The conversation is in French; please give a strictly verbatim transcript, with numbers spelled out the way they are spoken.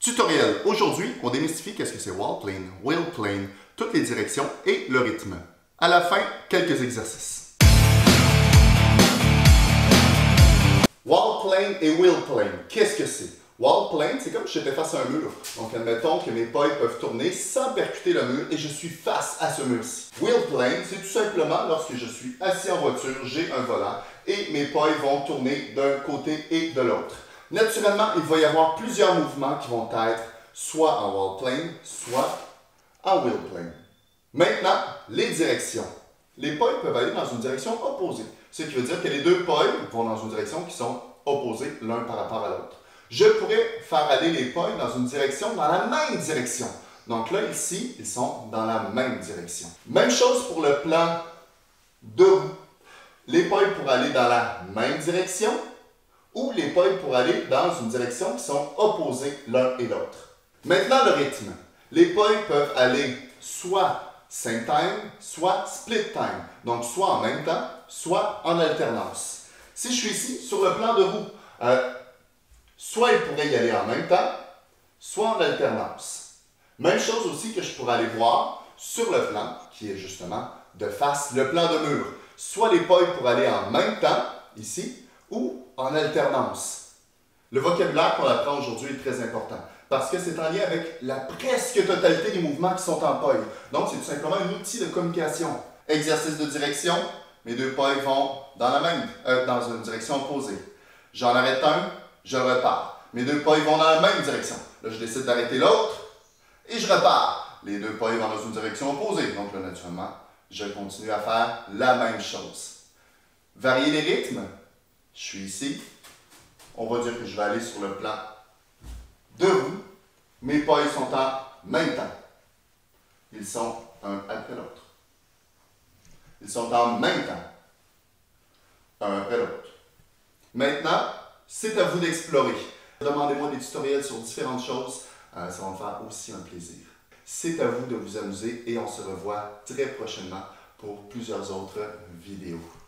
Tutoriel. Aujourd'hui, on démystifie qu'est-ce que c'est wall plane, wheel plane, toutes les directions et le rythme. À la fin, quelques exercices. Wall plane et wheel plane, qu'est-ce que c'est? Wall plane, c'est comme si j'étais face à un mur. Donc, admettons que mes pailles peuvent tourner sans percuter le mur et je suis face à ce mur-ci. Wheel plane, c'est tout simplement lorsque je suis assis en voiture, j'ai un volant et mes pailles vont tourner d'un côté et de l'autre. Naturellement, il va y avoir plusieurs mouvements qui vont être soit en wall plane, soit en wheel plane. Maintenant, les directions. Les pailles peuvent aller dans une direction opposée, ce qui veut dire que les deux pailles vont dans une direction qui sont opposées l'un par rapport à l'autre. Je pourrais faire aller les pailles dans une direction dans la même direction. Donc là, ici, ils sont dans la même direction. Même chose pour le plan de roue. Les pailles pourraient aller dans la même direction ou les pailles pourraient aller dans une direction qui sont opposées l'un et l'autre. Maintenant, le rythme. Les pailles peuvent aller soit sync time, soit split time. Donc, soit en même temps, soit en alternance. Si je suis ici, sur le plan de roue, euh, soit ils pourraient y aller en même temps, soit en alternance. Même chose aussi que je pourrais aller voir sur le plan, qui est justement de face, le plan de mur. Soit les pailles pourraient aller en même temps, ici, ou en alternance. Le vocabulaire qu'on apprend aujourd'hui est très important, parce que c'est en lien avec la presque totalité des mouvements qui sont en paille. Donc, c'est tout simplement un outil de communication. Exercice de direction, mes deux pailles vont dans la même, euh, dans une direction opposée. J'en arrête un, je repars. Mes deux pailles vont dans la même direction. Là, je décide d'arrêter l'autre et je repars. Les deux pailles vont dans une direction opposée. Donc là, naturellement, je continue à faire la même chose. Varier les rythmes. Je suis ici. On va dire que je vais aller sur le plan de roue. Mes pailles sont en même temps. Ils sont un après l'autre. Ils sont en même temps. Un après l'autre. Maintenant, c'est à vous d'explorer. Demandez-moi des tutoriels sur différentes choses. Euh, ça va me faire aussi un plaisir. C'est à vous de vous amuser et on se revoit très prochainement pour plusieurs autres vidéos.